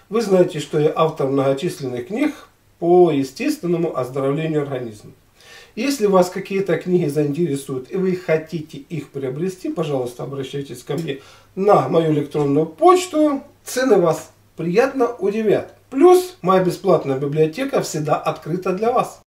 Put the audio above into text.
Вы знаете, что я автор многочисленных книг по естественному оздоровлению организма. Если вас какие-то книги заинтересуют и вы хотите их приобрести, пожалуйста, обращайтесь ко мне на мою электронную почту. Цены вас приятно удивят. Плюс моя бесплатная библиотека всегда открыта для вас.